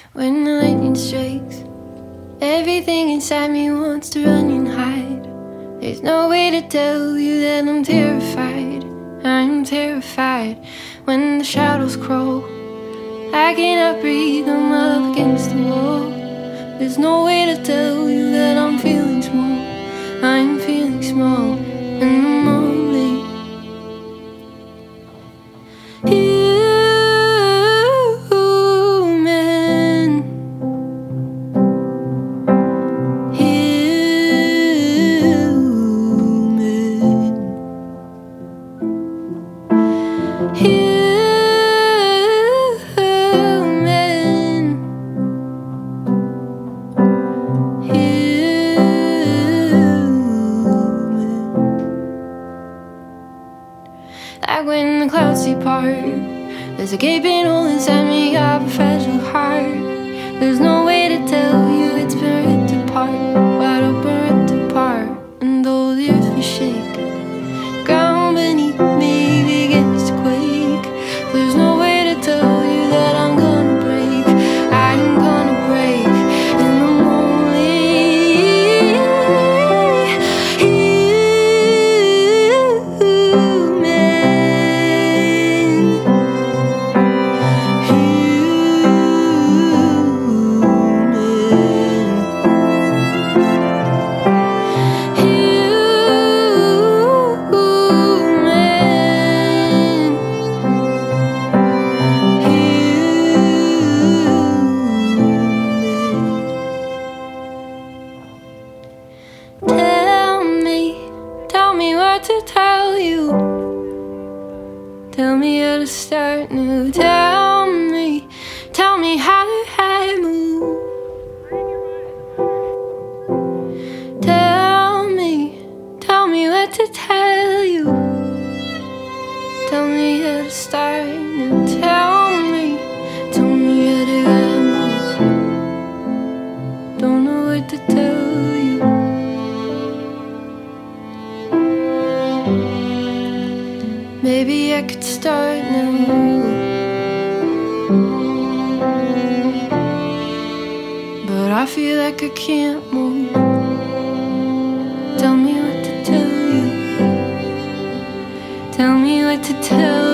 When the lightning strikes, everything inside me wants to run and hide. There's no way to tell you that I'm terrified. I'm terrified. When the shadows crawl, I cannot breathe, I'm up against the wall. There's no way to tell you that I'm feeling small. I'm feeling small, and I'm lonely. Like when the clouds depart, there's a gaping hole inside me of a fragile heart. There's no way to tell you it's been ripped apart, wide open, ripped apart. And though the earth will shake, ground beneath me begins to quake. There's no way to tell you that I'm gonna break. I'm gonna break, and I'm only to tell you. Tell me how to start new. Tell me how to move. Tell me what to tell you. Tell me how to start new. Tell me how to move. Don't know what to tell you. Maybe I could start now, but I feel like I can't move. Tell me what to tell you. Tell me what to tell you.